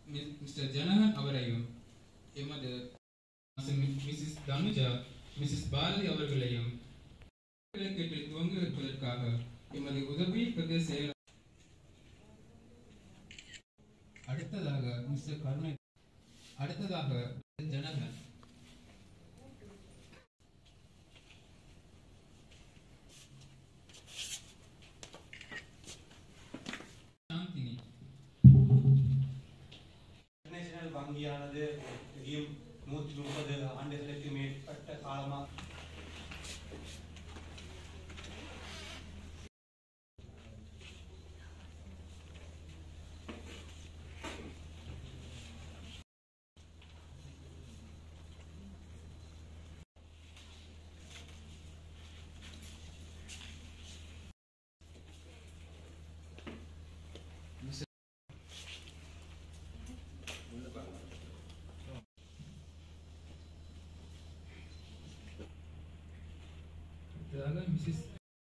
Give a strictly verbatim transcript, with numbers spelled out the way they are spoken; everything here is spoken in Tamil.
மிஸ்டர் ஜனகன் அவரையும் எமது மிஸ்ஸஸ் தனுஜா மிஸ்ஸஸ் பாரதி அவர்களையும் கேட்டு துவங்கி வைப்பதற்காக எமது உதவி பிரதேச செயலர் அடுத்ததாக மிஸ்டர் கருணை அடுத்ததாக ஜனகன் சாந்தினி இன்டர்நேஷனல் வங்கியானது தெரியும் நூற்றி முப்பது ஆண்டுகளுக்கு மேற்பட்ட காலமாக மிஸ்ஸஸ்